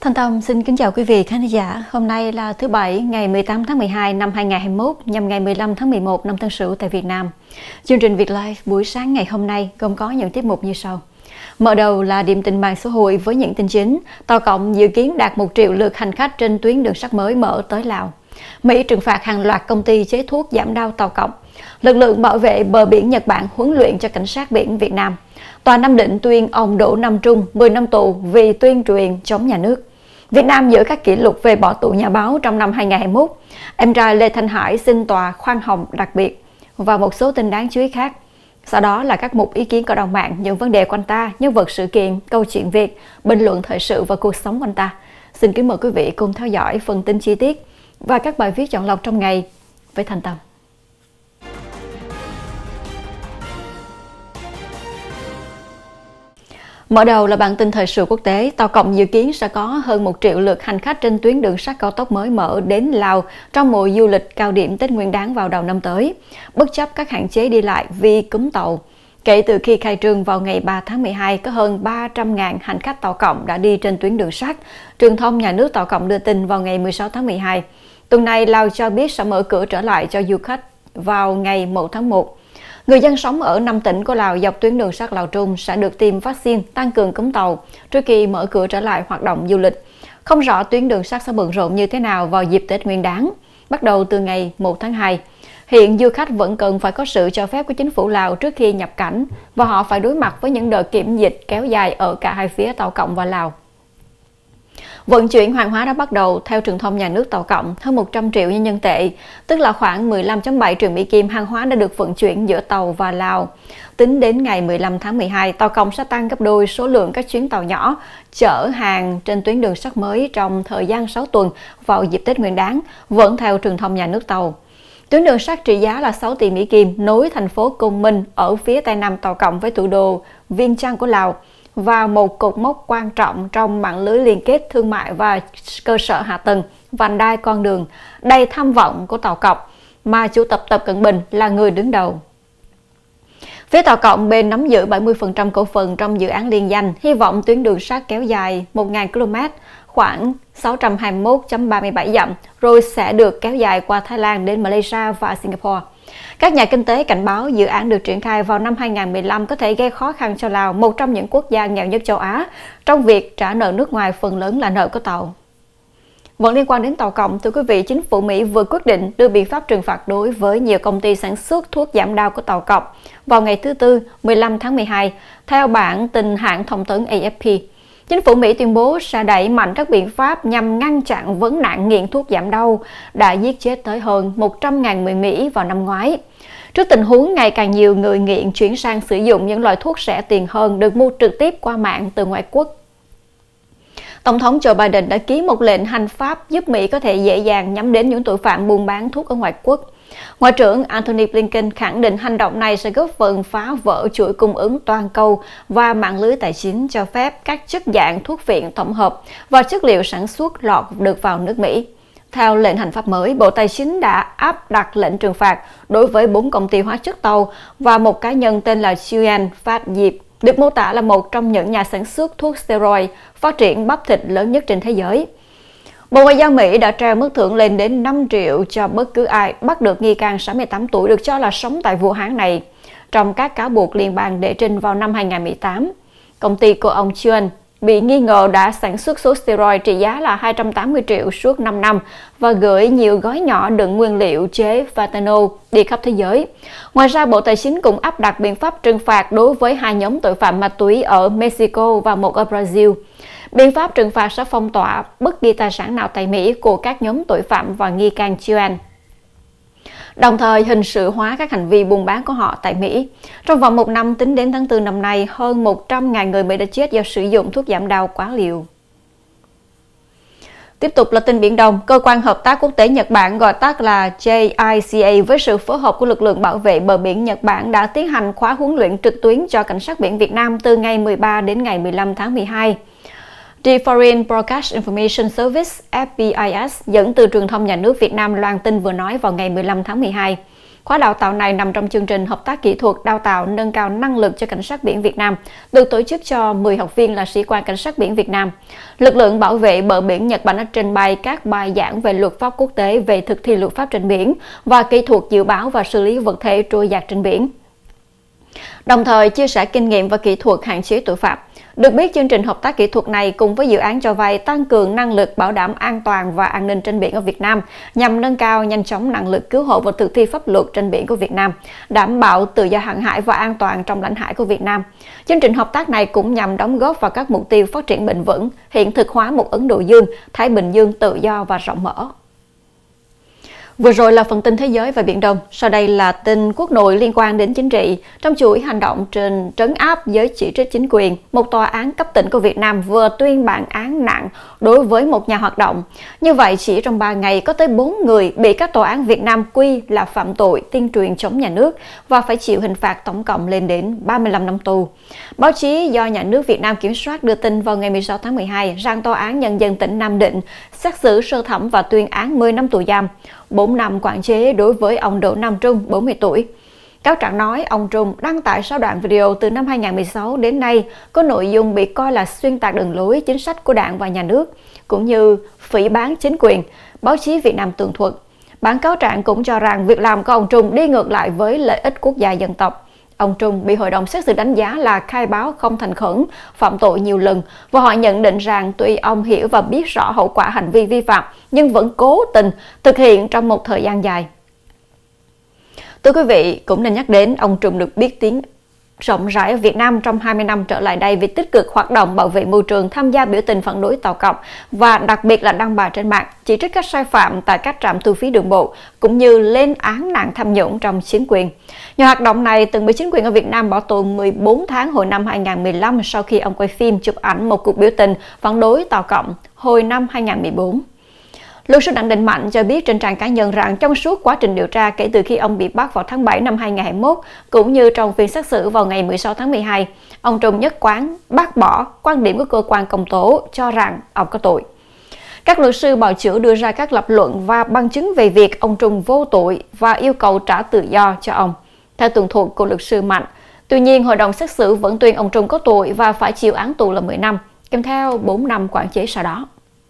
Thanh Tâm xin kính chào quý vị khán giả. Hôm nay là thứ Bảy, ngày 18 tháng 12 năm 2021, nhằm ngày 15 tháng 11 năm Tân Sửu tại Việt Nam. Chương trình Việt Live buổi sáng ngày hôm nay gồm có những tiết mục như sau. Mở đầu là điểm tin mạng xã hội với những tin chính. Tàu cộng dự kiến đạt 1 triệu lượt hành khách trên tuyến đường sắt mới mở tới Lào. Mỹ trừng phạt hàng loạt công ty chế thuốc giảm đau tàu cộng. Lực lượng bảo vệ bờ biển Nhật Bản huấn luyện cho cảnh sát biển Việt Nam. Tòa Nam Định tuyên ông Đỗ Nam Trung 10 năm tù vì tuyên truyền chống nhà nước. Việt Nam giữ các kỷ lục về bỏ tù nhà báo trong năm 2021. Em trai Lê Thanh Hải xin tòa khoan hồng đặc biệt và một số tin đáng chú ý khác. Sau đó là các mục ý kiến cộng đồng mạng, những vấn đề quanh ta, nhân vật sự kiện, câu chuyện Việt, bình luận thời sự và cuộc sống quanh ta. Xin kính mời quý vị cùng theo dõi phần tin chi tiết và các bài viết chọn lọc trong ngày với Thanh Tâm. Mở đầu là bản tin thời sự quốc tế. Tàu cộng dự kiến sẽ có hơn 1 triệu lượt hành khách trên tuyến đường sắt cao tốc mới mở đến Lào trong mùa du lịch cao điểm Tết Nguyên đán vào đầu năm tới, bất chấp các hạn chế đi lại vì cúm tàu. Kể từ khi khai trương vào ngày 3 tháng 12, có hơn 300.000 hành khách tàu cộng đã đi trên tuyến đường sắt. Truyền thông nhà nước tàu cộng đưa tin vào ngày 16 tháng 12. Tuần này, Lào cho biết sẽ mở cửa trở lại cho du khách vào ngày 1 tháng 1. Người dân sống ở 5 tỉnh của Lào dọc tuyến đường sắt Lào Trung sẽ được tiêm vaccine tăng cường cúm tàu trước khi mở cửa trở lại hoạt động du lịch. Không rõ tuyến đường sắt sẽ bận rộn như thế nào vào dịp Tết Nguyên đán, bắt đầu từ ngày 1 tháng 2. Hiện du khách vẫn cần phải có sự cho phép của chính phủ Lào trước khi nhập cảnh và họ phải đối mặt với những đợt kiểm dịch kéo dài ở cả hai phía tàu cộng và Lào. Vận chuyển hàng hóa đã bắt đầu. Theo truyền thông nhà nước tàu cộng, hơn 100 triệu nhân dân tệ, tức là khoảng 15,7 triệu Mỹ Kim hàng hóa đã được vận chuyển giữa tàu và Lào. Tính đến ngày 15 tháng 12, tàu cộng sẽ tăng gấp đôi số lượng các chuyến tàu nhỏ chở hàng trên tuyến đường sắt mới trong thời gian 6 tuần vào dịp Tết Nguyên đán, vẫn theo truyền thông nhà nước tàu. Tuyến đường sắt trị giá là 6 tỷ Mỹ Kim nối thành phố Côn Minh ở phía tây nam tàu cộng với thủ đô Viêng Chăn của Lào, và một cột mốc quan trọng trong mạng lưới liên kết thương mại và cơ sở hạ tầng, vành đai con đường đầy tham vọng của tàu cộng mà Chủ tịch Tập Cận Bình là người đứng đầu. Phía tàu cộng bên nắm giữ 70% cổ phần trong dự án liên danh, hy vọng tuyến đường sắt kéo dài 1.000 km, khoảng 621,37 dặm, rồi sẽ được kéo dài qua Thái Lan đến Malaysia và Singapore. Các nhà kinh tế cảnh báo dự án được triển khai vào năm 2015 có thể gây khó khăn cho Lào, một trong những quốc gia nghèo nhất châu Á, trong việc trả nợ nước ngoài phần lớn là nợ của tàu. Vẫn liên quan đến tàu cộng, thưa quý vị, chính phủ Mỹ vừa quyết định đưa biện pháp trừng phạt đối với nhiều công ty sản xuất thuốc giảm đau của tàu cộng vào ngày thứ Tư, 15 tháng 12, theo bản tin hãng thông tấn AFP. Chính phủ Mỹ tuyên bố sẽ đẩy mạnh các biện pháp nhằm ngăn chặn vấn nạn nghiện thuốc giảm đau đã giết chết tới hơn 100.000 người Mỹ vào năm ngoái. Trước tình huống ngày càng nhiều người nghiện chuyển sang sử dụng những loại thuốc rẻ tiền hơn được mua trực tiếp qua mạng từ ngoại quốc, Tổng thống Joe Biden đã ký một lệnh hành pháp giúp Mỹ có thể dễ dàng nhắm đến những tội phạm buôn bán thuốc ở ngoại quốc. Ngoại trưởng Antony Blinken khẳng định hành động này sẽ góp phần phá vỡ chuỗi cung ứng toàn cầu và mạng lưới tài chính cho phép các chất dạng thuốc viện tổng hợp và chất liệu sản xuất lọt được vào nước Mỹ. Theo lệnh hành pháp mới, Bộ Tài chính đã áp đặt lệnh trừng phạt đối với 4 công ty hóa chất tàu và một cá nhân tên là Julian Phát Diệp, được mô tả là một trong những nhà sản xuất thuốc steroid phát triển bắp thịt lớn nhất trên thế giới. Bộ Ngoại giao Mỹ đã treo mức thưởng lên đến 5 triệu cho bất cứ ai bắt được nghi can 68 tuổi được cho là sống tại Vũ Hán này, trong các cáo buộc liên bang đệ trình vào năm 2018. Công ty của ông Chuan bị nghi ngờ đã sản xuất số steroid trị giá là 280 triệu suốt 5 năm và gửi nhiều gói nhỏ đựng nguyên liệu chế fentanyl đi khắp thế giới. Ngoài ra, Bộ Tài chính cũng áp đặt biện pháp trừng phạt đối với 2 nhóm tội phạm ma túy ở Mexico và một ở Brazil. Biện pháp trừng phạt sẽ phong tỏa bất kỳ tài sản nào tại Mỹ của các nhóm tội phạm và nghi can Chuan, đồng thời hình sự hóa các hành vi buôn bán của họ tại Mỹ. Trong vòng 1 năm tính đến tháng 4 năm nay, hơn 100.000 người Mỹ đã chết do sử dụng thuốc giảm đau quá liều. Tiếp tục là tin Biển Đông. Cơ quan Hợp tác Quốc tế Nhật Bản, gọi tắt là JICA, với sự phối hợp của lực lượng bảo vệ bờ biển Nhật Bản đã tiến hành khóa huấn luyện trực tuyến cho cảnh sát biển Việt Nam từ ngày 13 đến ngày 15 tháng 12. The Foreign Broadcast Information Service (FBIS) dẫn từ truyền thông nhà nước Việt Nam loan tin vừa nói vào ngày 15 tháng 12. Khóa đào tạo này nằm trong chương trình hợp tác kỹ thuật đào tạo nâng cao năng lực cho cảnh sát biển Việt Nam, được tổ chức cho 10 học viên là sĩ quan cảnh sát biển Việt Nam. Lực lượng bảo vệ bờ biển Nhật Bản đã trình bày các bài giảng về luật pháp quốc tế về thực thi luật pháp trên biển và kỹ thuật dự báo và xử lý vật thể trôi dạt trên biển, đồng thời chia sẻ kinh nghiệm và kỹ thuật hạn chế tội phạm. Được biết, chương trình hợp tác kỹ thuật này cùng với dự án cho vay tăng cường năng lực bảo đảm an toàn và an ninh trên biển ở Việt Nam nhằm nâng cao nhanh chóng năng lực cứu hộ và thực thi pháp luật trên biển của Việt Nam, đảm bảo tự do hàng hải và an toàn trong lãnh hải của Việt Nam. Chương trình hợp tác này cũng nhằm đóng góp vào các mục tiêu phát triển bền vững, hiện thực hóa một Ấn Độ Dương, Thái Bình Dương tự do và rộng mở. Vừa rồi là phần tin thế giới và Biển Đông. Sau đây là tin quốc nội liên quan đến chính trị. Trong chuỗi hành động trên trấn áp giới chỉ trích chính quyền, một tòa án cấp tỉnh của Việt Nam vừa tuyên bản án nặng đối với một nhà hoạt động. Như vậy, chỉ trong 3 ngày có tới 4 người bị các tòa án Việt Nam quy là phạm tội tuyên truyền chống nhà nước và phải chịu hình phạt tổng cộng lên đến 35 năm tù. Báo chí do nhà nước Việt Nam kiểm soát đưa tin vào ngày 16 tháng 12 rằng Tòa án Nhân dân tỉnh Nam Định xét xử sơ thẩm và tuyên án 10 năm tù giam, 4 năm quản chế đối với ông Đỗ Nam Trung, 40 tuổi. Cáo trạng nói ông Trung đăng tải 6 đoạn video từ năm 2016 đến nay có nội dung bị coi là xuyên tạc đường lối chính sách của Đảng và Nhà nước, cũng như phỉ báng chính quyền, báo chí Việt Nam tường thuật. Bản cáo trạng cũng cho rằng việc làm của ông Trung đi ngược lại với lợi ích quốc gia dân tộc. Ông Trung bị hội đồng xét xử đánh giá là khai báo không thành khẩn, phạm tội nhiều lần và họ nhận định rằng tuy ông hiểu và biết rõ hậu quả hành vi vi phạm nhưng vẫn cố tình thực hiện trong một thời gian dài. Thưa quý vị, cũng nên nhắc đến ông Trung được biết tiếng rộng rãi ở Việt Nam trong 20 năm trở lại đây vì tích cực hoạt động bảo vệ môi trường, tham gia biểu tình phản đối Tàu Cộng và đặc biệt là đăng bài trên mạng chỉ trích các sai phạm tại các trạm thu phí đường bộ cũng như lên án nạn tham nhũng trong chính quyền. Nhà hoạt động này từng bị chính quyền ở Việt Nam bỏ tù 14 tháng hồi năm 2015 sau khi ông quay phim chụp ảnh một cuộc biểu tình phản đối Tàu Cộng hồi năm 2014. Luật sư Đặng Đình Mạnh cho biết trên trang cá nhân rằng trong suốt quá trình điều tra kể từ khi ông bị bắt vào tháng 7 năm 2021 cũng như trong phiên xét xử vào ngày 16 tháng 12, ông Trung nhất quán bác bỏ quan điểm của cơ quan công tố cho rằng ông có tội. Các luật sư bào chữa đưa ra các lập luận và bằng chứng về việc ông Trung vô tội và yêu cầu trả tự do cho ông. Theo tường thuật của luật sư Mạnh, tuy nhiên hội đồng xét xử vẫn tuyên ông Trung có tội và phải chịu án tù là 10 năm, kèm theo 4 năm quản chế sau đó.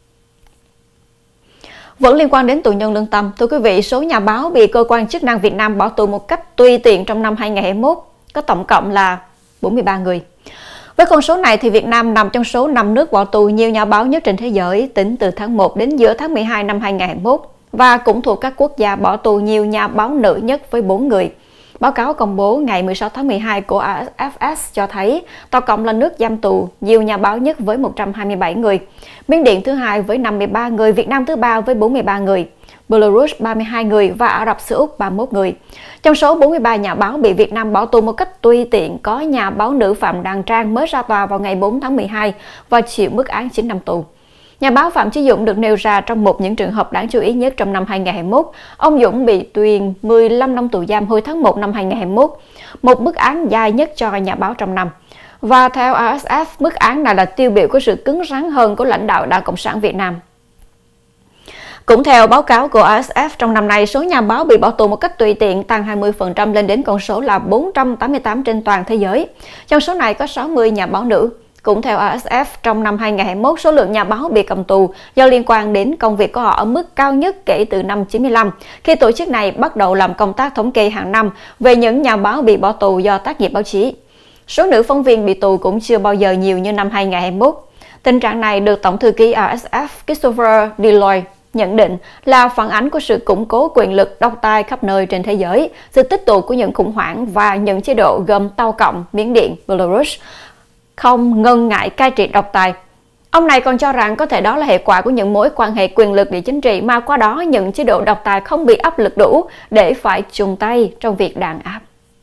Vẫn liên quan đến tù nhân lương tâm, thưa quý vị, số nhà báo bị cơ quan chức năng Việt Nam bỏ tù một cách tùy tiện trong năm 2021 có tổng cộng là 43 người. Với con số này thì Việt Nam nằm trong số 5 nước bỏ tù nhiều nhà báo nhất trên thế giới tính từ tháng 1 đến giữa tháng 12 năm 2021 và cũng thuộc các quốc gia bỏ tù nhiều nhà báo nữ nhất với 4 người. Báo cáo công bố ngày 16 tháng 12 của AFS cho thấy Tàu Cộng là nước giam tù nhiều nhà báo nhất với 127 người, Miến Điện thứ hai với 53 người, Việt Nam thứ ba với 43 người, Belarus 32 người và Ả Rập Xê Út 31 người. Trong số 43 nhà báo bị Việt Nam bỏ tù một cách tùy tiện, có nhà báo nữ Phạm Đàn Trang mới ra tòa vào ngày 4 tháng 12 và chịu mức án 9 năm tù. Nhà báo Phạm Chí Dũng được nêu ra trong một những trường hợp đáng chú ý nhất trong năm 2021. Ông Dũng bị tuyên 15 năm tù giam hồi tháng 1 năm 2021, một mức án dài nhất cho nhà báo trong năm. Và theo AFS, mức án này là tiêu biểu của sự cứng rắn hơn của lãnh đạo Đảng Cộng sản Việt Nam. Cũng theo báo cáo của AFF, trong năm nay, số nhà báo bị bỏ tù một cách tùy tiện tăng 20% lên đến con số là 488 trên toàn thế giới. Trong số này có 60 nhà báo nữ. Cũng theo AFF, trong năm 2021, số lượng nhà báo bị cầm tù do liên quan đến công việc của họ ở mức cao nhất kể từ năm 95, khi tổ chức này bắt đầu làm công tác thống kê hàng năm về những nhà báo bị bỏ tù do tác nghiệp báo chí. Số nữ phóng viên bị tù cũng chưa bao giờ nhiều như năm 2021. Tình trạng này được Tổng thư ký AFF Christopher Deloy nhận định là phản ánh của sự củng cố quyền lực độc tài khắp nơi trên thế giới, sự tích tụ của những khủng hoảng và những chế độ gồm Tàu Cộng, Miến Điện, Belarus không ngần ngại cai trị độc tài. Ông này còn cho rằng có thể đó là hệ quả của những mối quan hệ quyền lực địa chính trị mà qua đó những chế độ độc tài không bị áp lực đủ để phải chung tay trong việc đàn áp.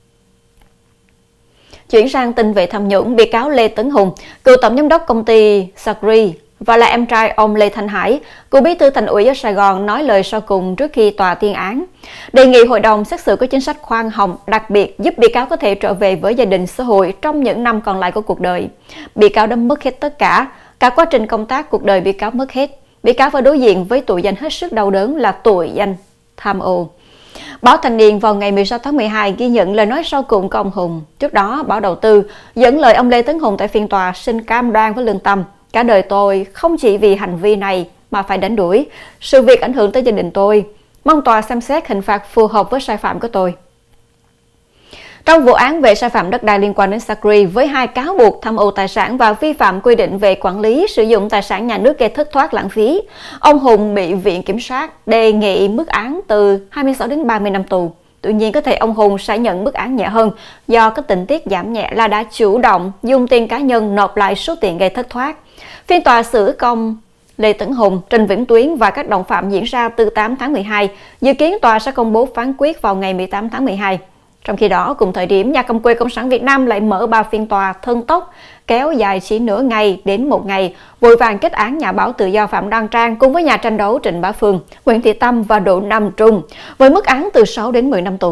Chuyển sang tin về tham nhũng, bị cáo Lê Tấn Hùng, cựu tổng giám đốc công ty Sacri và là em trai ông Lê Thanh Hải, cựu bí thư Thành ủy ở Sài Gòn nói lời sau cùng trước khi tòa tuyên án, đề nghị hội đồng xét xử có chính sách khoan hồng, đặc biệt giúp bị cáo có thể trở về với gia đình xã hội trong những năm còn lại của cuộc đời. Bị cáo đã mất hết tất cả quá trình công tác cuộc đời bị cáo mất hết. Bị cáo phải đối diện với tội danh hết sức đau đớn là tội danh tham ô. Báo Thanh niên vào ngày 16 tháng 12 ghi nhận lời nói sau cùng của ông Hùng. Trước đó, báo Đầu tư dẫn lời ông Lê Tấn Hùng tại phiên tòa xin cam đoan với lương tâm. Cả đời tôi không chỉ vì hành vi này mà phải đánh đuổi. Sự việc ảnh hưởng tới gia đình tôi. Mong tòa xem xét hình phạt phù hợp với sai phạm của tôi. Trong vụ án về sai phạm đất đai liên quan đến Sacri với 2 cáo buộc tham ô tài sản và vi phạm quy định về quản lý sử dụng tài sản nhà nước gây thất thoát lãng phí, ông Hùng bị Viện Kiểm sát đề nghị mức án từ 26 đến 30 năm tù. Tuy nhiên, có thể ông Hùng sẽ nhận mức án nhẹ hơn do các tình tiết giảm nhẹ là đã chủ động dùng tiền cá nhân nộp lại số tiền gây thất thoát. Phiên tòa xử công Lê Tấn Hùng, Trần Vĩnh Tuyến và các đồng phạm diễn ra từ 8 tháng 12. Dự kiến tòa sẽ công bố phán quyết vào ngày 18 tháng 12. Trong khi đó, cùng thời điểm, nhà cầm quyền Cộng sản Việt Nam lại mở 3 phiên tòa thân tốc, kéo dài chỉ nửa ngày đến 1 ngày, vội vàng kết án nhà báo tự do Phạm Đoan Trang cùng với nhà tranh đấu Trịnh Bá Phương, Nguyễn Thị Tâm và Đỗ Nam Trung, với mức án từ 6 đến 10 năm tù.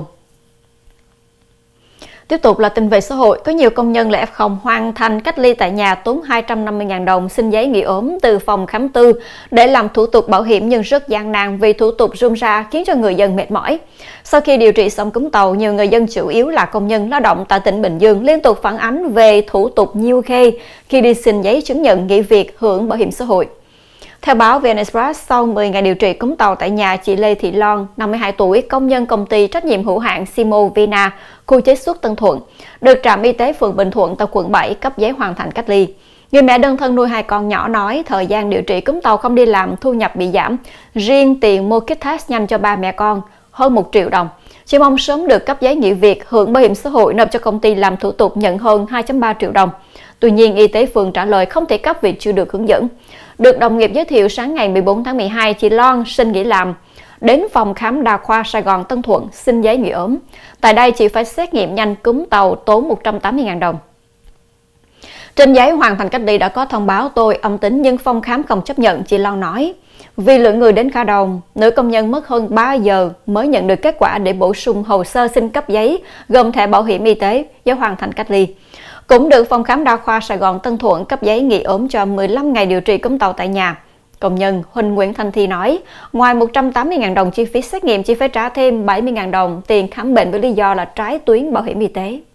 Tiếp tục là tin về xã hội, có nhiều công nhân là F0 hoàn thành cách ly tại nhà tốn 250.000 đồng xin giấy nghỉ ốm từ phòng khám tư để làm thủ tục bảo hiểm nhưng rất gian nan vì thủ tục rườm rà khiến cho người dân mệt mỏi. Sau khi điều trị xong cúm tàu, nhiều người dân chủ yếu là công nhân lao động tại tỉnh Bình Dương liên tục phản ánh về thủ tục nhiêu khê khi đi xin giấy chứng nhận nghỉ việc hưởng bảo hiểm xã hội. Theo báo VN Express, sau 10 ngày điều trị cúm tàu tại nhà, chị Lê Thị Loan, 52 tuổi, công nhân công ty trách nhiệm hữu hạn Simo Vina, khu chế xuất Tân Thuận, được trạm y tế phường Bình Thuận tại quận 7 cấp giấy hoàn thành cách ly. Người mẹ đơn thân nuôi 2 con nhỏ nói thời gian điều trị cúm tàu không đi làm, thu nhập bị giảm. Riêng tiền mua kit test nhanh cho 3 mẹ con hơn 1 triệu đồng. Chị mong sớm được cấp giấy nghỉ việc hưởng bảo hiểm xã hội nộp cho công ty làm thủ tục nhận hơn 2,3 triệu đồng. Tuy nhiên, y tế phường trả lời không thể cấp vì chưa được hướng dẫn. Được đồng nghiệp giới thiệu sáng ngày 14 tháng 12, chị Loan xin nghỉ làm, đến phòng khám đa khoa Sài Gòn Tân Thuận xin giấy nghỉ ốm. Tại đây, chị phải xét nghiệm nhanh cúm tàu tốn 180.000 đồng. Trên giấy hoàn thành cách ly đã có thông báo tôi âm tính nhưng phòng khám không chấp nhận, chị Loan nói. Vì lượng người đến khá đông, nữ công nhân mất hơn 3 giờ mới nhận được kết quả để bổ sung hồ sơ xin cấp giấy, gồm thẻ bảo hiểm y tế do hoàn thành cách ly. Cũng được phòng khám đa khoa Sài Gòn Tân Thuận cấp giấy nghỉ ốm cho 15 ngày điều trị cúm tàu tại nhà. Công nhân Huỳnh Nguyễn Thanh Thi nói, ngoài 180.000 đồng chi phí xét nghiệm, chỉ phải trả thêm 70.000 đồng tiền khám bệnh với lý do là trái tuyến bảo hiểm y tế.